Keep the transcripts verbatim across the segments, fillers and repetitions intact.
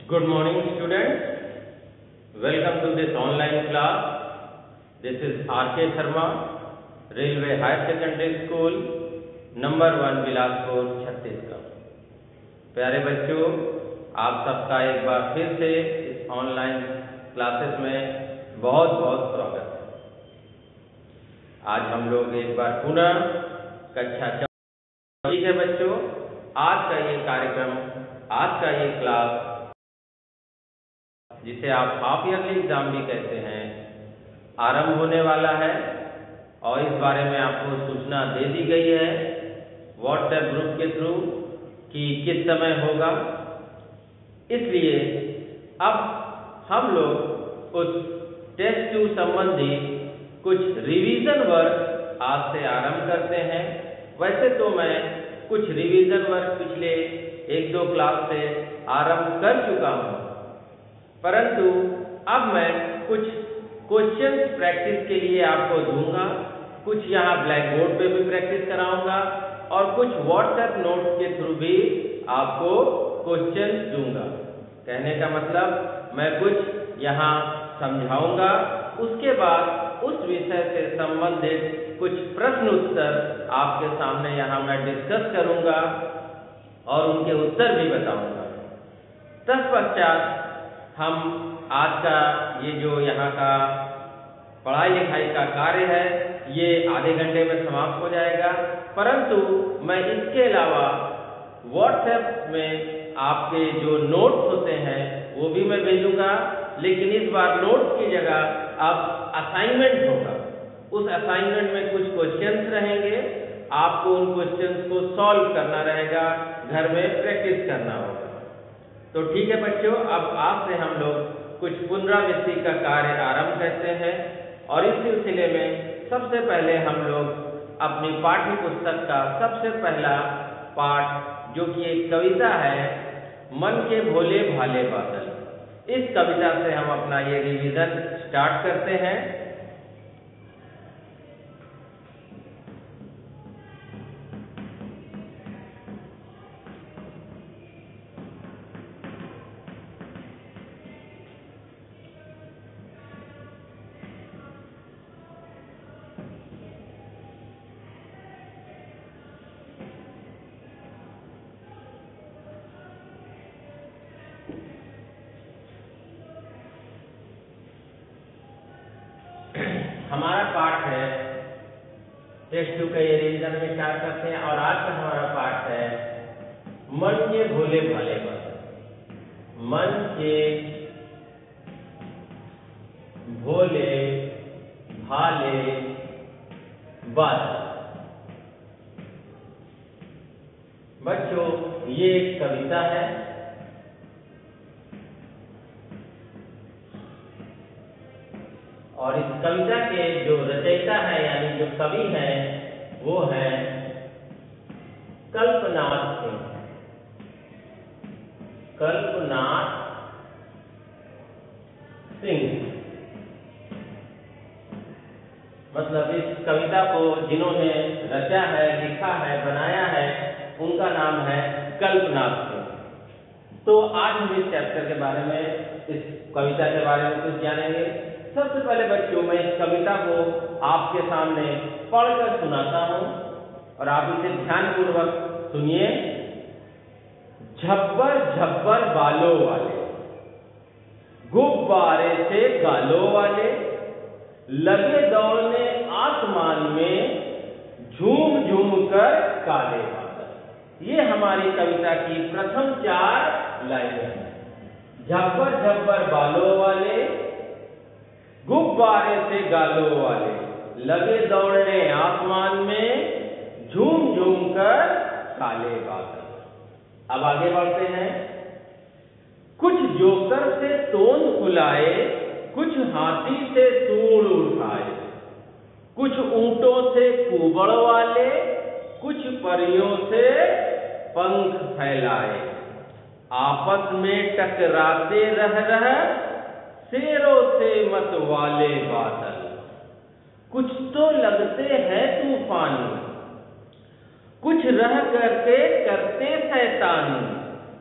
Good morning, students. Welcome to this online class. This is R K Sharma, Railway Higher Secondary School, number one Bilaspur Chhattisgarh. प्यारे बच्चों, आप सबका एक बार फिर से इस ऑनलाइन क्लासेस में बहुत बहुत स्वागत है। आज हम लोग एक बार पुनः कक्षा ठीक है बच्चों, आज का ये कार्यक्रम, आज का ये क्लास जिसे आप हाफ ईयरली एग्जाम भी कहते हैं, आरंभ होने वाला है और इस बारे में आपको सूचना दे दी गई है व्हाट्सएप ग्रुप के थ्रू कि किस समय होगा। इसलिए अब हम लोग उस टेस्ट टू संबंधी कुछ रिवीजन वर्क आज से आरंभ करते हैं। वैसे तो मैं कुछ रिवीजन वर्क पिछले एक दो क्लास से आरंभ कर चुका हूँ, परंतु अब मैं कुछ क्वेश्चंस प्रैक्टिस के लिए आपको दूंगा। कुछ यहाँ ब्लैक बोर्ड पे भी प्रैक्टिस कराऊंगा और कुछ व्हाट्सएप नोट्स के थ्रू भी आपको क्वेश्चंस दूंगा। कहने का मतलब मैं कुछ यहाँ समझाऊंगा, उसके बाद उस विषय से संबंधित कुछ प्रश्न उत्तर आपके सामने यहाँ मैं डिस्कस करूंगा और उनके उत्तर भी बताऊंगा। तत्पश्चात हम आज का ये जो यहाँ का पढ़ाई लिखाई का कार्य है ये आधे घंटे में समाप्त हो जाएगा, परंतु मैं इसके अलावा व्हाट्सएप में आपके जो नोट्स होते हैं वो भी मैं भेजूंगा, लेकिन इस बार नोट्स की जगह अब असाइनमेंट होगा। उस असाइनमेंट में कुछ क्वेश्चंस रहेंगे, आपको उन क्वेश्चंस को सॉल्व करना रहेगा, घर में प्रैक्टिस करना होगा। तो ठीक है बच्चों, अब आज से हम लोग कुछ पुनरावृत्ति का कार्य आरंभ करते हैं और इस सिलसिले में सबसे पहले हम लोग अपनी पाठ्य पुस्तक का सबसे पहला पाठ, जो कि एक कविता है, मन के भोले भाले बादल, इस कविता से हम अपना ये रिवीजन स्टार्ट करते हैं। हमारा पाठ है टेस्ट टू का, ये रिवीजन में स्टार्ट करते हैं और आज का हमारा पाठ है मन के भोले भाले बादल। मन के भोले भाले बादल। बच्चों, ये एक कविता है और इस कविता के जो रचयिता है यानी जो कवि हैं वो है कल्पनाथ सिंह। कल्पनाथ सिंह मतलब इस कविता को जिन्होंने रचा है, लिखा है, बनाया है, उनका नाम है कल्पनाथ सिंह। तो आज हम इस चैप्टर के बारे में, इस कविता के बारे में कुछ जानेंगे। सबसे पहले बच्चों, मैं इस कविता को आपके सामने पढ़कर सुनाता हूं और आप इसे ध्यानपूर्वक सुनिए। झब्बर झब्बर बालों वाले, गुब्बारे से गालों वाले, लगे दौड़ने आसमान में, झूम झूम कर काले बादल। ये हमारी कविता की प्रथम चार लाइनें हैं। झब्बर झब्बर बालों वाले, गुब्बारे से गालों वाले, लगे दौड़ने आसमान में, झूम झूम कर काले बादल। अब आगे बढ़ते हैं। कुछ जोकर से तोन फुलाए, कुछ हाथी से सूंड उठाए, कुछ ऊंटों से कुबड़ वाले, कुछ परियों से पंख फैलाए, आपस में टकराते रह रह शेरों से मत वाले बादल। कुछ तो लगते हैं तूफानी, कुछ रह करके करते शैतानी,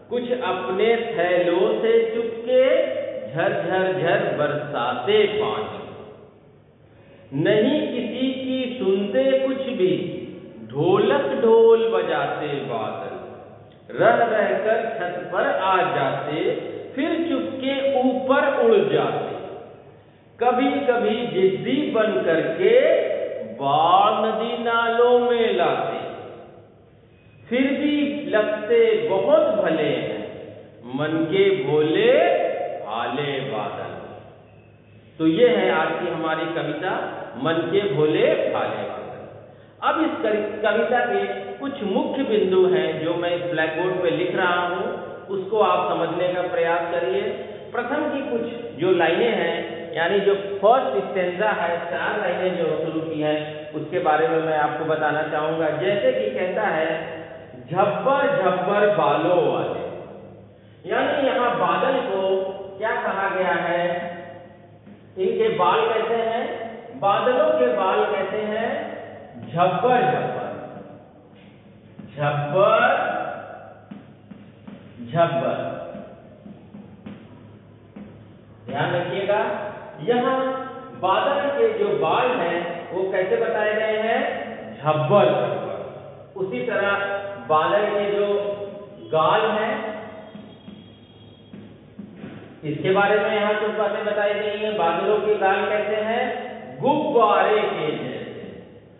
कुछ अपने थैलों से चुपके झरझर झर बरसाते पानी। नहीं किसी की सुनते कुछ भी, ढोलक ढोल बजाते बादल। रह रहकर छत पर आ जाते, फिर चुपके ऊपर उड़ जाते। कभी कभी जिद्दी बन करके बाढ़ नदी नालों में लाते। फिर भी लगते बहुत भले हैं, मन के भोले भाले बादल। तो ये है आज की हमारी कविता, मन के भोले भाले बादल। अब इस कविता के कुछ मुख्य बिंदु हैं जो मैं इस ब्लैक बोर्ड पे लिख रहा हूं, उसको आप समझने का प्रयास करिए। प्रथम की कुछ जो लाइनें हैं, यानी जो फर्स्ट स्टेंजा है, चार लाइनें जो शुरू की है, उसके बारे में मैं आपको बताना चाहूंगा। जैसे कि कहता है, झब्बर झब्बर बालों वाले, यानी यहाँ बादल को क्या कहा गया है? इनके बाल कहते हैं, बादलों के बाल कहते हैं झब्बर झब्बर, झब्बर झब्बर। ध्यान रखिएगा, यहाँ बादल के जो बाल हैं वो कैसे बताए गए हैं? झब्बर झब्बर। उसी तरह बादल के जो गाल हैं, इसके बारे में यहाँ कुछ बातें बताई गई हैं। बादलों के गाल कहते हैं गुब्बारे के जैसे,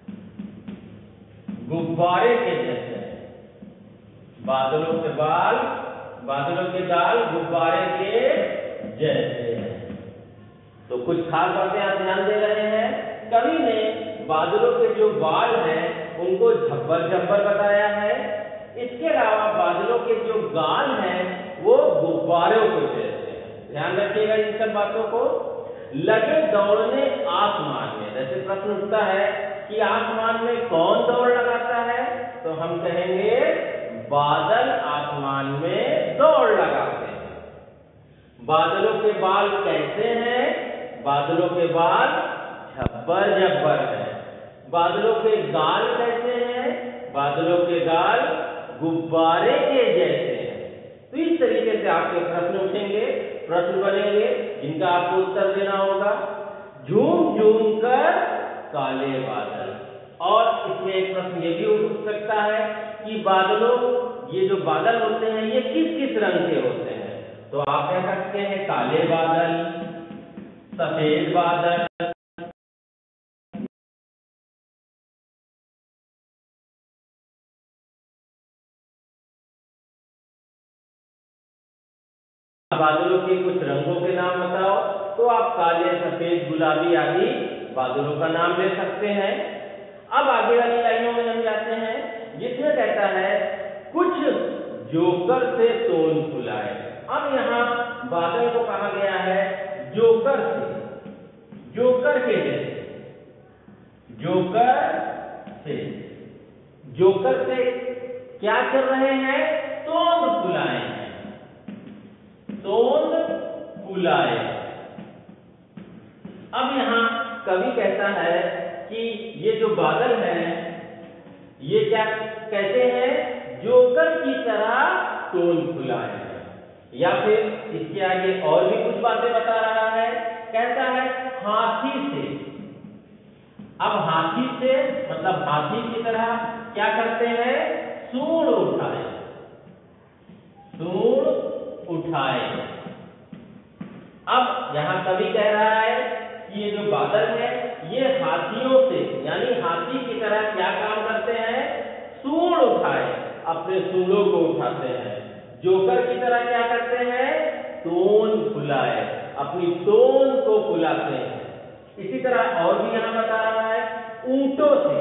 गुब्बारे के जैसे। बादलों के बाल, बादलों के गाल गुब्बारे के जैसे हैं। तो कुछ खास बातें आप ध्यान दे रहे हैं। कवि ने बादलों के जो बाल हैं उनको झब्बर झब्बर बताया है। इसके अलावा बादलों के जो गाल हैं वो गुब्बारों को जैसे हैं। ध्यान रखिएगा इन सब बातों को। लगे दौड़ने आसमान में, जैसे प्रश्न उठता है कि आसमान में कौन दौड़ लगाता है, तो हम कहेंगे बादल आसमान में दौड़ लगाते हैं। बादलों के बाल कैसे हैं? बादलों के बाल झब्बर झब्बर हैं। बादलों के गाल कैसे हैं? बादलों के गाल गुब्बारे के जैसे हैं। तो इस तरीके से आपके प्रश्न उठेंगे, प्रश्न बनेंगे, जिनका आपको उत्तर देना होगा। झूम झूम कर काले बादल। और इसमें एक प्रश्न ये भी उठ सकता है कि बादलों, ये जो बादल होते हैं ये किस किस रंग के होते हैं? तो आप कह सकते हैं काले बादल, सफेद बादल, बादलों के कुछ रंगों के नाम बताओ, तो आप काले, सफेद, गुलाबी आदि बादलों का नाम ले सकते हैं। अब आगे वाली लाइनों में हम जाते हैं, जिसमें कहता है कुछ जोकर से तोन फुलाए। अब यहाँ बादल को कहा गया है जोकर से, जोकर के जैसे, जोकर से। जोकर से क्या कर रहे हैं? तोंद फुलाए हैं, तोंद फुलाए। अब यहाँ कवि कहता है कि ये जो बादल हैं ये क्या कहते हैं? जोकर की तरह तोंद फुलाए हैं। या फिर इसके आगे और भी कुछ बातें बता रहा है, कहता है हाथी से। अब हाथी से मतलब हाथी की तरह क्या करते हैं? सूंड उठाए, सूंड उठाए। अब यहां कवि कह रहा है कि ये जो बादल है ये हाथियों से, यानी हाथी की तरह क्या काम करते हैं? सूंड उठाए, अपने सूंडों को उठाते हैं। जोकर की तरह क्या करते हैं? तोंद फुलाए, अपनी तोंद को फुलाते हैं। इसी तरह और भी यहां बता रहा है ऊंटों से,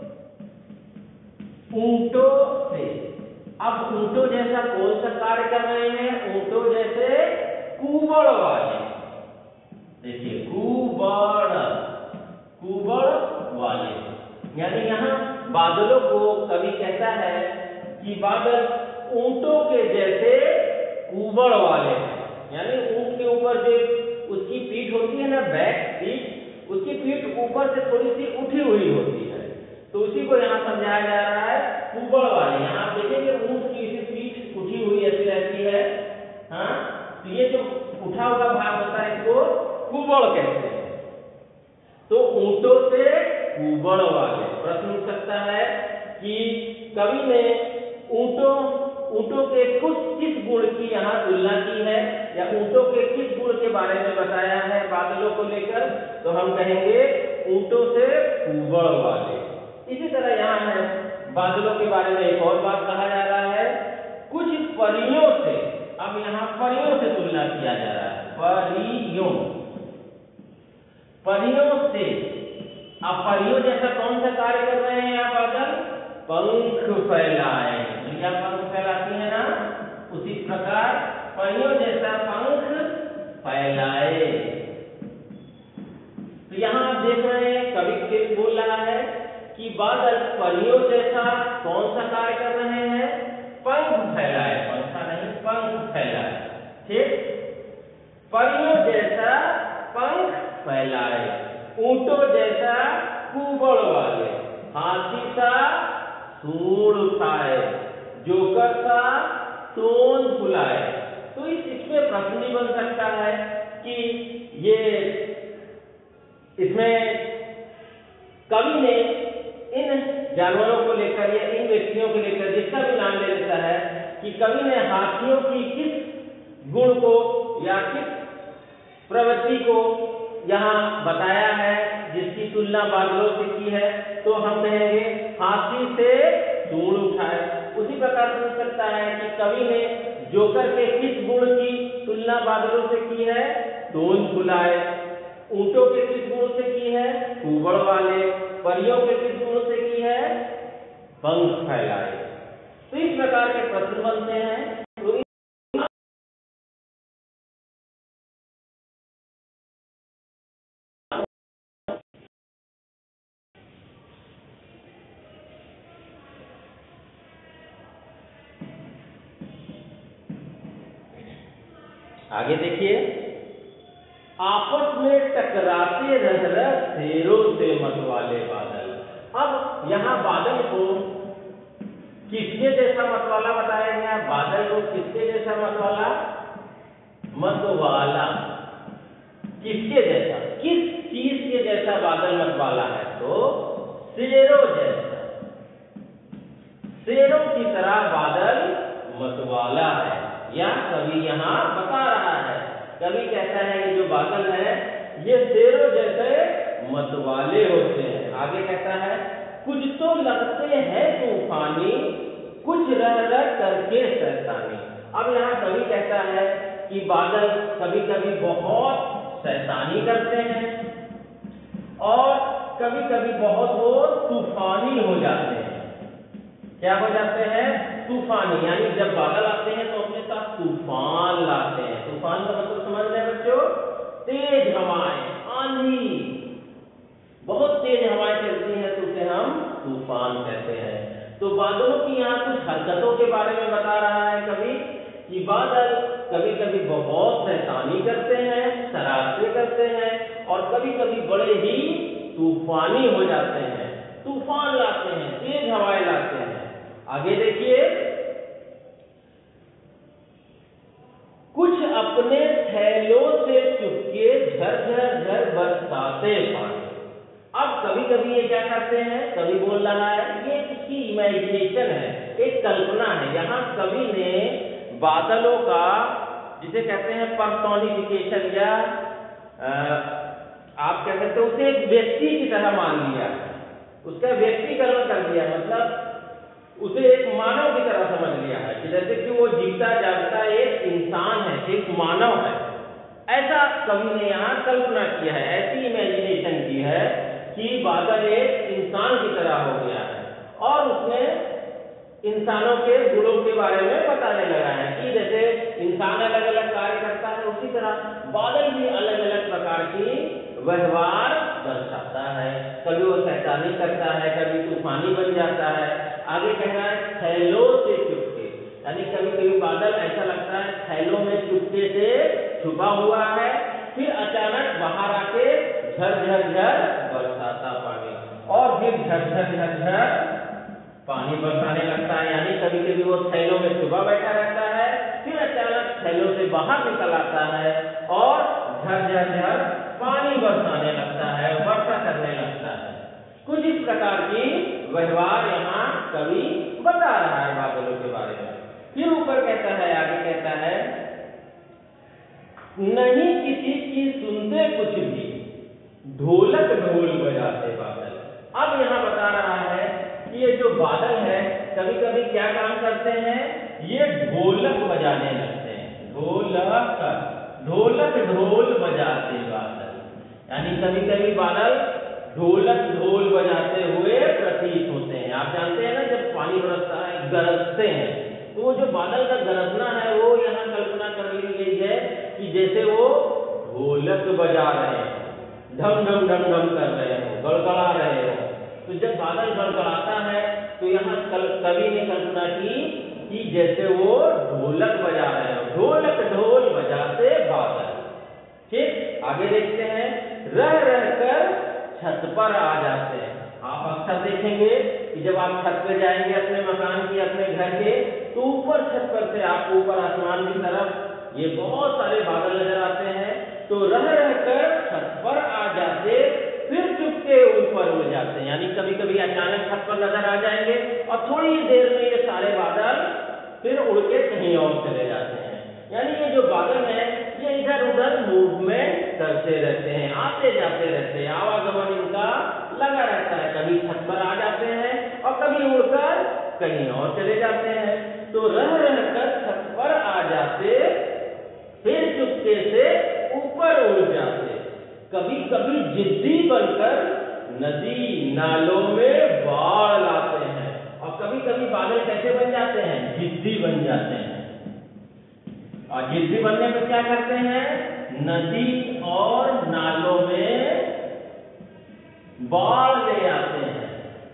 ऊंटों से। अब ऊंटों जैसा कौन सा कार्य कर रहे हैं? ऊंटों जैसे कुबड़ वाले। देखिए कुबड़, कुबड़ वाले, यानी यहाँ बादलों को कवि कहता है कि बादल ऊंटों के जैसे कुबड़ वाले हैं। यानी ऊंट के ऊपर जो उसकी पीठ होती है ना, बैक पीठ, उसकी पीठ ऊपर से थोड़ी सी उठी हुई होती है, तो उसी को यहाँ समझाया जा रहा है कुबड़ वाले। यहाँ आप देखेंगे ऊंट की पीठ उठी हुई ऐसी रहती कुबड़ वाले। प्रश्न उठ सकता है कि कवि ने ऊंटों ऊंटों के कुछ किस गुण की यहाँ तुलना की है या ऊंटों के किस गुण के बारे में बताया है बादलों को लेकर, तो हम कहेंगे ऊंटों से कुबड़ वाले। इसी तरह यहाँ है बादलों के बारे में एक और बात कहा जा रहा है, कुछ परियों से। अब यहाँ परियों से तुलना किया जा रहा है, परियों परियों से। अब परियों जैसा कौन सा कार्य कर रहे हैं यहाँ बादल? पंख फैलाए। क्या पंख फैलाती है ना, उसी प्रकार परियों जैसा पंख फैलाए। तो यहाँ आप देख रहे हैं कवि के बोल रहा है कि बादल परियों जैसा कौन सा कार्य कर रहे हैं? पंख फैलाए, पंखा नहीं, पंख फैलाए। ठीक, परियों जैसा पंख फैलाए, ऊंटों जैसा कुबड़ वाले, हाथी सा सूंड उठाए, जोकर सा टोन फुलाए। तो इस इसमें प्रश्न भी बन सकता है कि ये इसमें कवि ने इन जानवरों को लेकर या इन व्यक्तियों को लेकर जिसका भी नाम ले लेता है कि कवि ने हाथियों की किस गुण को या किस प्रवृत्ति को यहाँ बताया है जिसकी तुलना बादलों से की है, तो हम कहेंगे हाथी से सूंड उठाए। उसी प्रकार पूछ सकता है कि कवि ने जोकर के किस गुण की तुलना बादलों से की है? टोन फुलाए। ऊंटों के किस गुण से की है? कुबड़ वाले। परियों के किस गुण से की है? पंख फैलाए। तो इस प्रकार के प्रश्न बनते हैं। तो आगे देखिए, आपस में टकराते रह रह शेरों से मतवाले बादल। अब यहाँ बादल को किसके जैसा मतवाला बताया गया? बादल को किसके जैसा मतवाला? मतवाला किसके जैसा? किस चीज के जैसा बादल मतवाला है? तो शेरों जैसा, शेरों की तरह बादल मतवाला है। या कवि यहाँ बता रहा है, कवि कहता है कि जो बादल है ये शेरों जैसे मतवाले होते हैं। आगे कहता है कुछ तो लगते हैं तूफानी, कुछ रह रह करके शैतानी। अब यहाँ कवि कहता है कि बादल कभी कभी बहुत शैतानी करते हैं और कभी कभी बहुत वो तूफानी हो जाते हैं। क्या हो जाते हैं? तूफानी। यानी जब बादल आते हैं तो अपने साथ तूफान लाते हैं। तूफान का मतलब समझ रहे हैं बच्चों? तेज हवाएं, आंधी, बहुत तेज हवाएं चलती हैं तो उसे हम तूफान कहते हैं। तो बादलों की यहाँ कुछ हरकतों के बारे में बता रहा है कवि कि बादल कभी कभी बहुत शैतानी करते हैं, शरारतें करते हैं और कभी कभी बड़े ही तूफानी हो जाते हैं, तूफान लाते हैं, तेज हवाएं लाते हैं। आगे देखिए, कुछ अपने थैलों से चुपके झरझर झर बरसाते पानी। अब कभी कभी ये क्या करते हैं? कवि बोल रहा है, ये इसकी इमेजिनेशन है, एक कल्पना है। यहाँ कवि ने बादलों का, जिसे कहते हैं पर्सोनिफिकेशन या आ, आप कह सकते हो उसे एक व्यक्ति की तरह मान लिया, उसका व्यक्तिकरण कर दिया, मतलब उसे एक मानव की तरह समझ लिया है कि जैसे कि वो जीता जागता एक इंसान है, एक मानव है। ऐसा कवि ने यहाँ कल्पना किया है, ऐसी इमेजिनेशन की है कि बादल एक इंसान की तरह हो गया है और उसमें इंसानों के गुणों के बारे में बताने लगा है कि जैसे इंसान अलग अलग कार्य करता है उसी तरह बादल भी अलग अलग प्रकार की व्यवहार दर्शाता है। कभी वो शैतानी करता है, कभी तूफानी बन जाता है। आगे कह रहा है थैलों से चुपके, यानी कभी कभी बादल ऐसा लगता है थैलों में चुपके से छुपा हुआ है, फिर अचानक बाहर आके झर झर झर बरसाता पानी और फिर झर झर झर झर पानी बरसाने लगता है। यानी कभी कभी वो थैलों में छुपा बैठा रहता है, फिर अचानक थैलों से बाहर निकल आता है और झर झर झर पानी बरसाने लगता है, वर्षा करने लगता है। कुछ इस प्रकार की व्यवहार यहाँ कवि बता रहा है बादलों के बारे में। फिर ऊपर कहता है, आगे कहता है, नहीं किसी की सुनते कुछ भी, ढोलक ढोल बजाते बादल। अब यहाँ बता रहा है कि ये जो बादल है कभी कभी क्या काम करते हैं, ये ढोलक बजाने लगते हैं। ढोलक ढोलक ढोल बजाते बादल, यानी कभी कभी बादल ढोलक ढोल बजाते हुए प्रतीत होते हैं। आप जानते हैं ना, जब पानी बरसता है, गरजते हैं, तो वो जो बादल का गरजना है वो यहाँ कल्पना कर ली गई है कि जैसे वो ढोलक बजा रहे हैं, ढम ढम ढम ढम कर रहे हो, गड़गड़ा रहे हो। तो जब बादल गड़गड़ाता है तो यहाँ कवि ने कल्पना की कि जैसे वो ढोलक बजा रहे हो, ढोलक ढोल बजाते बादल। ठीक, आगे देखते हैं, रह रहकर छत पर आ जाते हैं। आप अक्सर देखेंगे कि जब आप छत पे जाएंगे अपने मकान की, अपने घर के, तो ऊपर छत पर से आपको ऊपर आसमान की तरफ ये बहुत सारे बादल नजर आते हैं। तो रह रहकर छत पर आ जाते, फिर चुपके ऊपर उड़ जाते हैं, यानी कभी कभी अचानक छत पर नजर आ जाएंगे और थोड़ी देर में ये सारे बादल फिर उड़ के कहीं और चले जाते हैं। यानी ये जो बादल है ये इधर उधर मूवमेंट करते रहते हैं, आते जाते रहते हैं, आवागमन इनका लगा रहता है। कभी छत पर आ जाते हैं और कभी उड़कर कहीं और चले जाते हैं। तो रह रहकर छत पर आ जाते, फिर चुपके से ऊपर उड़ जाते। कभी कभी जिद्दी बनकर नदी नालों में बाढ़ लाते हैं। और कभी कभी बादल कैसे बन जाते हैं, जिद्दी बन जाते हैं। और जिद्दी बनने पर क्या करते हैं, नदी और नालों में बाढ़ ले आते हैं।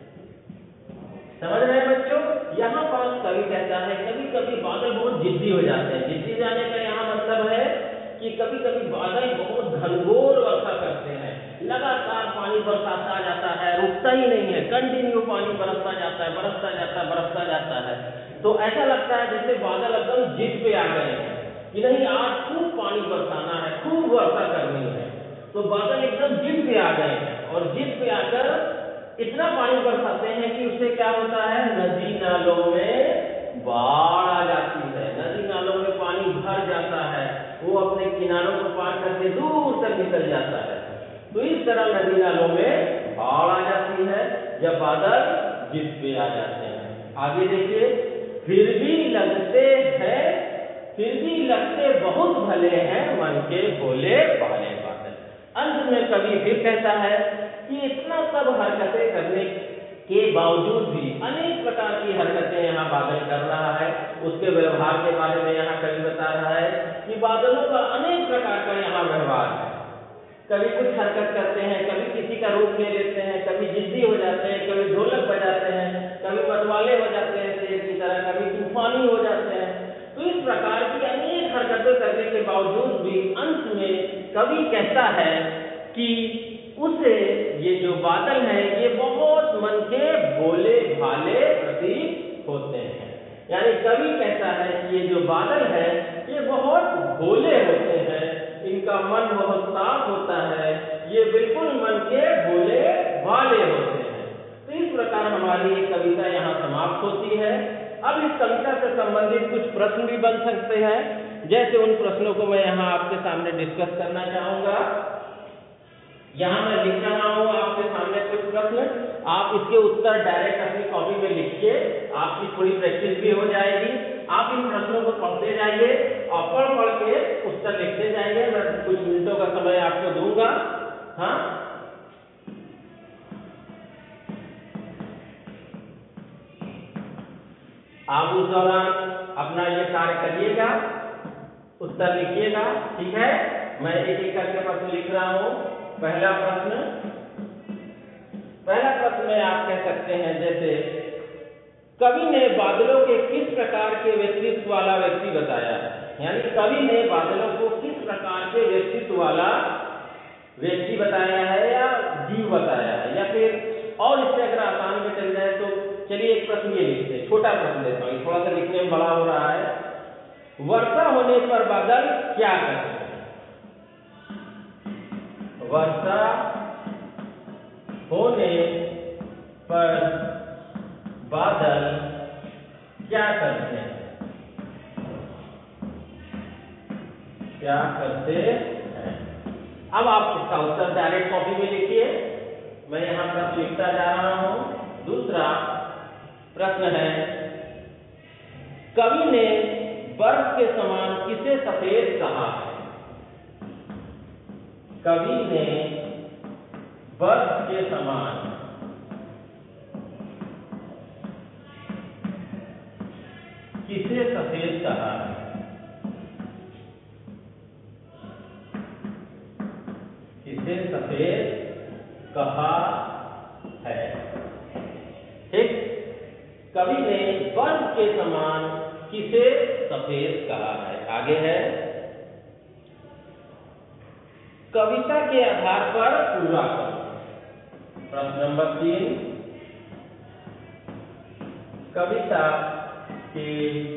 समझ रहे हैं बच्चों? यहाँ पर कवि कहता है कभी कभी बादल बहुत जिद्दी हो जाते हैं। जिद्दी जाने का यहाँ मतलब है कि कभी कभी बादल बहुत घनघोर वर्षा करते हैं, लगातार पानी बरसाता जाता है, रुकता ही नहीं है, कंटिन्यू पानी बरसता जाता है, बरसता जाता है, बरसता जाता है। तो ऐसा लगता है जैसे बादल एकदम जिद पे आ गए हैं कि नहीं, आज खूब पानी बरसाना है, खूब वर्षा करनी है। तो बादल एकदम जिद पे आ गए हैं और जिद पे आकर इतना पानी बरसाते हैं कि उससे क्या होता है, नदी नालों में बाढ़ आ जाती है, नदी नालों में पानी भर जाता है, वो अपने किनारों को पार करके दूर तक निकल जाता है। तो इस तरह नदी नालों में बाढ़ आ जाती है जब बादल जिद पे आ जाते हैं। आगे देखिए, फिर भी लगते हैं, फिर भी लगते बहुत भले हैं मन के भोले भाले बादल। अंत में कवि फिर कहता है कि इतना सब हरकतें करने के बावजूद भी अनेक प्रकार की हरकतें यहाँ बादल कर रहा है। उसके व्यवहार के बारे में यहाँ कवि बता रहा है कि बादलों का अनेक प्रकार का यहाँ व्यवहार है। कभी कुछ हरकत करते हैं, कभी किसी का रूप ले लेते हैं, कभी जिद्दी हो जाते हैं, कभी ढोलक बजाते हैं, कभी मतवाले हो जाते हैं शेर की तरह, कभी तूफानी हो जाते हैं। तो इस प्रकार की अनेक हरकतें करने के बावजूद भी अंत में कवि कहता है कि उसे ये जो बादल हैं ये बहुत मन के भोले भाले प्रतीत होते हैं। यानी कवि कहता है कि ये जो बादल है ये बहुत भोले होते हैं, इनका मन बहुत साफ होता है, ये बिल्कुल मन के भोले भाले होते हैं। तो इस प्रकार हमारी ये कविता यहाँ समाप्त होती है। अब इस कविता से संबंधित कुछ प्रश्न भी बन सकते हैं, जैसे उन प्रश्नों को मैं यहाँ आपके सामने डिस्कस करना चाहूंगा। यहाँ मैं लिख रहा हूँ आपके सामने कुछ प्रश्न, आप इसके उत्तर डायरेक्ट अपनी कॉपी में लिखिए, आपकी थोड़ी प्रैक्टिस भी हो जाएगी। आप इन प्रश्नों को पढ़ते जाइए और पढ़ पढ़ के उत्तर लिखते जाइए। मैं कुछ मिनटों का समय आपको दूंगा। हाँ, आप उस दौरान अपना ये कार्य करिएगा, उत्तर लिखिएगा, ठीक है? मैं एक एक करके प्रश्न लिख रहा हूँ। पहला प्रश्न, पहला प्रश्न में आप कह सकते हैं जैसे, कवि ने बादलों के किस प्रकार के व्यक्तित्व वाला व्यक्ति बताया है? यानी कवि ने बादलों को किस प्रकार के व्यक्तित्व वाला व्यक्ति बताया है या जीव बताया है, या फिर और इससे अगर आसान में चल जाए तो चलिए एक प्रश्न ये लिखते हैं, छोटा प्रश्न देता हूँ, थोड़ा सा लिखने में बड़ा हो रहा है। वर्षा होने पर बादल क्या करते हैं? वर्षा होने पर बादल क्या करते हैं? क्या करते हैं? अब आप इसका उत्तर डायरेक्ट कॉपी में लिखिए, मैं यहां पर लिखता जा रहा हूं। दूसरा प्रश्न है, कवि ने बर्फ के समान किसे सफेद कहा है? कवि ने बर्फ के समान किसे सफेद कहा है? किसे सफेद कहा है? ठीक, कवि ने बर्फ के समान किसे सफेद कहा है? आगे है, कविता के आधार पर पूरा करो। प्रश्न नंबर तीन, कविता के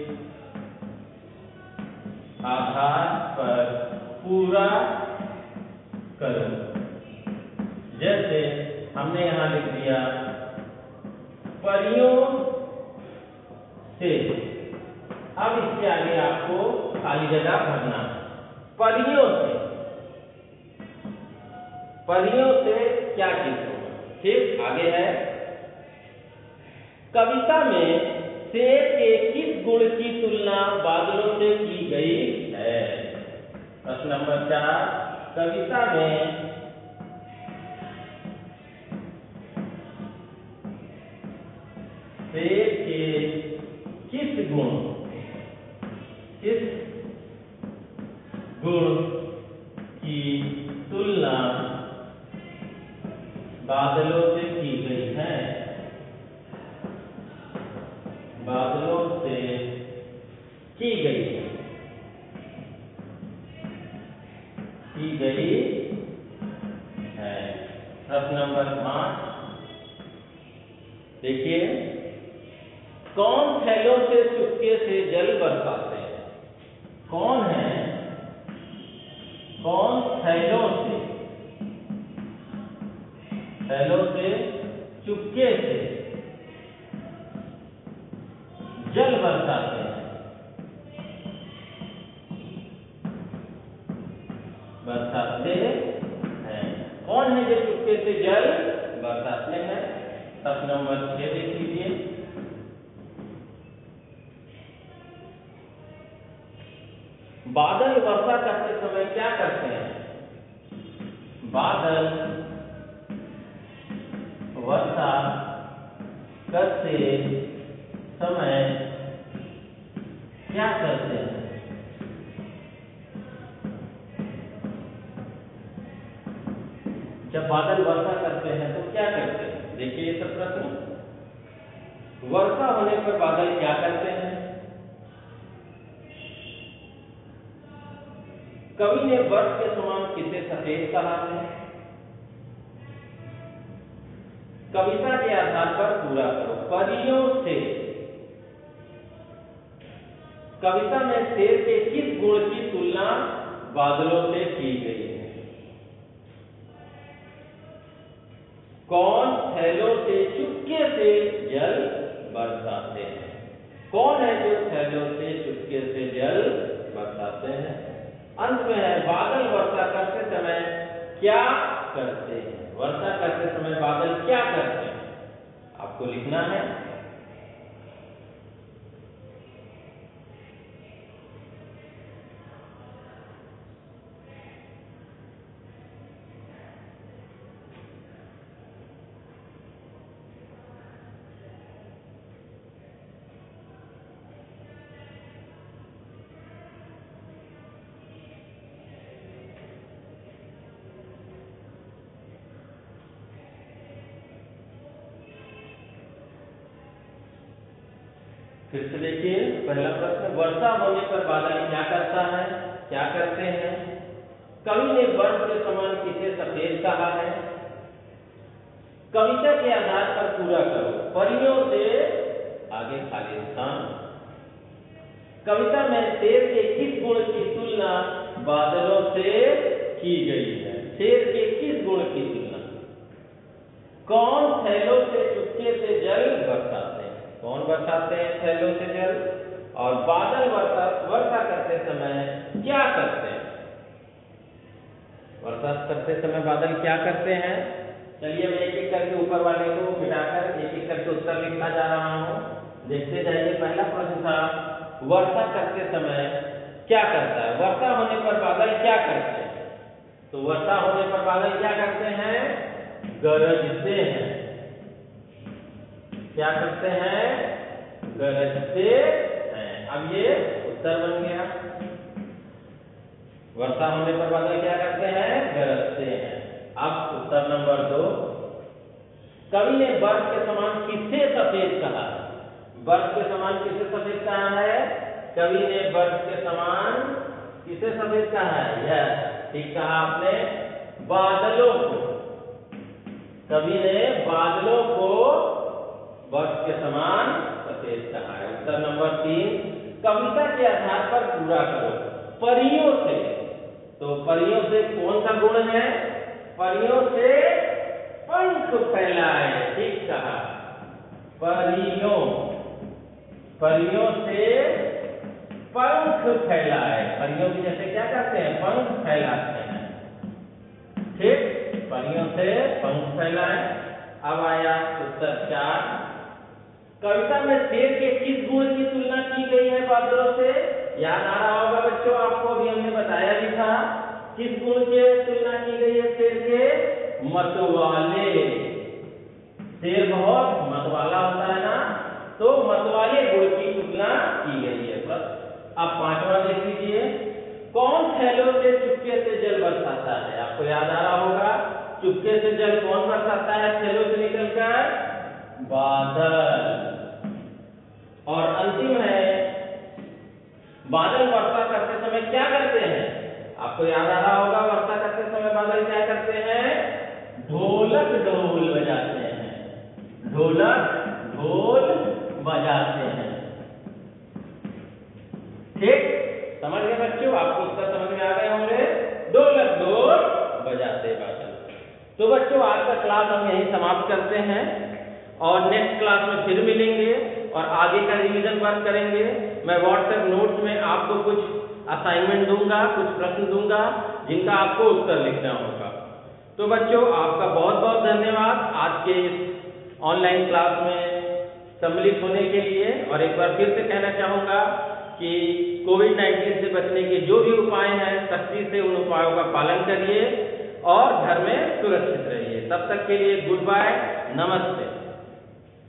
आधार पर पूरा करो। जैसे हमने यहां लिख दिया, परियों से। अब इसके आगे आपको खाली जगह भरना है। परियों से, परियों से क्या चीज होगा? ठीक, आगे है, कविता में शेर के किस गुण की तुलना बादलों से की गई है? प्रश्न नंबर चार, कविता में शेर के किस गुण किस गुण की तुलना बादलों से की गई है? बादलों से की गई है की गई है। प्रश्न नंबर पांच, देखिए, कौन थैलों से चुपके से जल बरसाते हैं? कौन है? कौन थैलों से थैलों से चुपके से जल बरसाते हैं? बरसाते हैं। कौन है जो चुपके से जल बरसाते हैं? प्रश्न नंबर छह देख लीजिए, बादल वर्षा करते समय क्या करते हैं? बादल वर्षा करते समय क्या करते हैं? जब बादल वर्षा करते हैं तो क्या करते हैं? देखिए ये सब प्रश्न। वर्षा होने पर बादल क्या करते हैं? कवि ने बर्फ के समान किसे सफेद कहा है? कविता के आधार पर पूरा करो। परियों से, कविता में शेर के किस गुण की तुलना बादलों से की गई है? कौन थैलों से चुपके से जल बरसाते हैं? कौन है जो थैलों से चुपके से जल बरसाते हैं? अंत में है, बादल वर्षा करते समय क्या करते हैं? वर्षा करते समय बादल क्या करते हैं? आपको लिखना है। फिर से देखिए, पहला प्रश्न, वर्षा होने पर बादल क्या करता है? क्या करते हैं? कवि ने बर्फ के समान किसे सफेद कहा है? कविता के आधार पर पूरा करो। परियों से आगे खाली स्थान। कविता में शेर के किस गुण की तुलना बादलों से की गई है? शेर के किस गुण की तुलना? कौन थैलों से चुपके से जल बरसाते हैं? कौन बरसाते हैं थैलों से जल? और बादल वर्षा वर्षा करते समय क्या करते हैं? वर्षा करते समय बादल क्या करते हैं? चलिए मैं एक एक करके ऊपर वाले को मिटाकर एक एक करके उत्तर लिखता जा रहा हूँ। देखते जाइए। पहला प्रश्न था, वर्षा करते समय क्या करता है? वर्षा होने पर बादल क्या करते हैं? तो वर्षा होने पर बादल क्या करते हैं? गरजते हैं। क्या करते हैं? गरजते हैं। अब ये उत्तर बन गया। वर्षा होने पर बादल क्या करते हैं? गरजते हैं। अब उत्तर नंबर दो, कवि ने बर्फ के समान किसे सफेद कहा? बर्फ के समान किसे सफेद कहा है? कवि ने बर्फ के समान किसे सफेद कहा है? यह ठीक कहा आपने, बादलों को। कवि ने बादलों को बर्फ के समान सफेद कहा है। उत्तर नंबर तीन, कविता के आधार पर पूरा करो। परियों से, तो परियों से कौन सा गुण है? परियों से पंख फैलाए। ठीक कहा, परियों परियों से पंख फैलाए। परियों की जैसे क्या करते हैं? पंख फैलाते हैं। ठीक, परियों से पंख फैलाए। अब आया उत्तर चार, कविता में शेर के किस गुण की तुलना की गई है बादलों से? याद आ रहा होगा बच्चों आपको, अभी हमने बताया भी था। किस गुण के तुलना की गई है शेर के? मतवाले। शेर बहुत मतवाला होता है ना, तो मतवाले गुण की तुलना की गई है। बस अब पांचवा देख लीजिए, कौन थैलों से चुपके से जल बरसाता है? आपको याद आ रहा होगा, चुपके से जल कौन बरसाता है थैलों से निकलकर? बादल। और अंतिम है, बादल वर्षा करते समय क्या करते हैं? आपको याद आ रहा होगा, वर्षा करते समय बादल क्या करते हैं? ढोलक ढोल बजाते हैं। ढोलक ढोल बजाते हैं। ठीक, समझ गए बच्चों? आपको उत्तर समझ में आ गए होंगे। ढोलक ढोल बजाते बादल। तो बच्चों आज का क्लास हम यहीं समाप्त करते हैं और नेक्स्ट क्लास में फिर मिलेंगे और आगे का रिवीजन वर्क करेंगे। मैं व्हाट्सएप नोट्स में आपको कुछ असाइनमेंट दूंगा, कुछ प्रश्न दूंगा जिनका आपको उत्तर लिखना होगा। तो बच्चों आपका बहुत बहुत धन्यवाद आज के इस ऑनलाइन क्लास में सम्मिलित होने के लिए। और एक बार फिर से कहना चाहूँगा कि कोविड नाइन्टीन से बचने के जो भी उपाय हैं सख्ती से उन उपायों का पालन करिए और घर में सुरक्षित रहिए। तब तक के लिए गुड बाय, नमस्ते।